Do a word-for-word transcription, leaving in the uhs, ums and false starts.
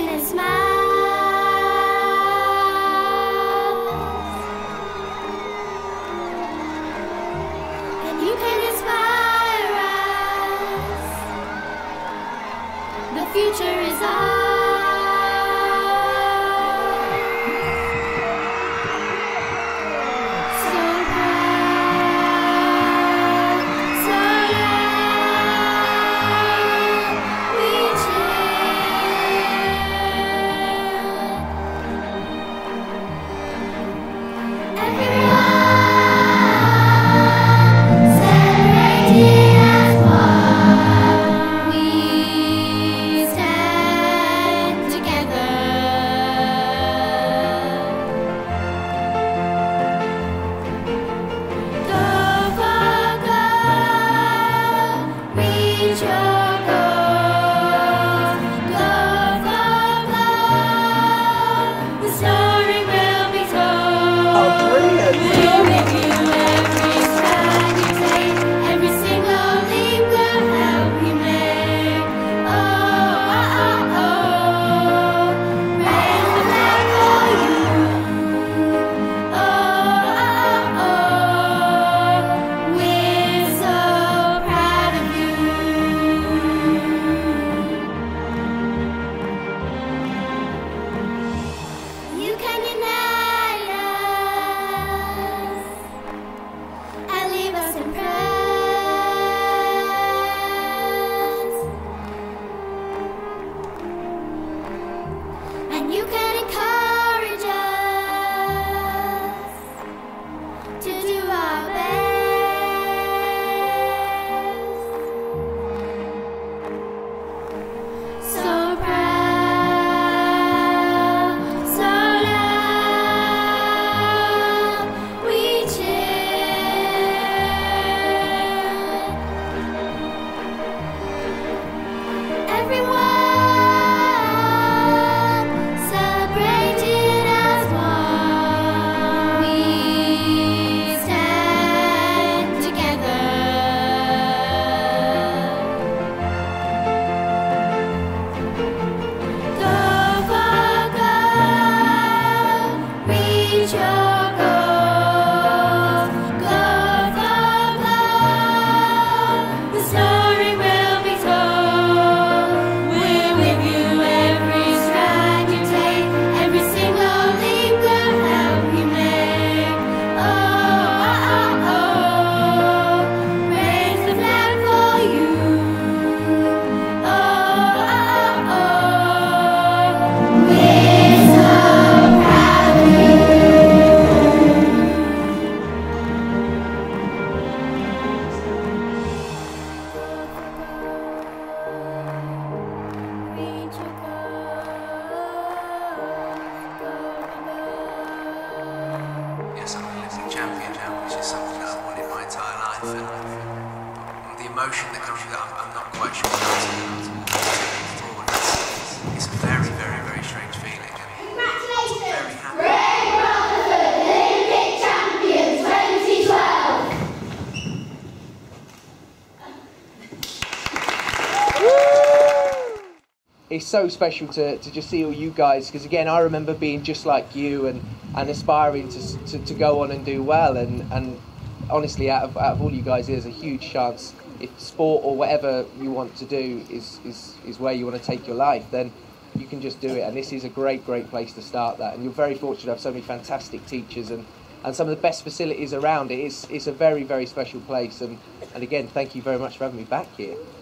smiling and smiles, and you can inspire us. The future is ours. The emotion that comes with it, I'm, I'm not quite sure how to forward. It's a very, very, very strange feeling. Congratulations! Very happy. Great Rutherford, Olympic champion twenty twelve! It's so special to, to just see all you guys, because again, I remember being just like you and, and aspiring to, to, to go on and do well, and, and honestly, out of, out of all you guys, there's a huge chance if sport or whatever you want to do is, is, is where you want to take your life, then you can just do it. And this is a great, great place to start that. And you're very fortunate to have so many fantastic teachers and, and some of the best facilities around it. It's, it's a very, very special place. And, and again, thank you very much for having me back here.